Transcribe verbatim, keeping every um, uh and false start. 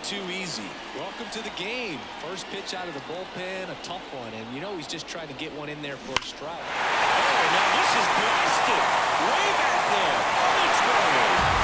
too easy. Welcome to the game. First pitch out of the bullpen, a tough one, and you know he's just trying to get one in there for a strike. Oh, now this is blasted. Way back there. Oh, it's going.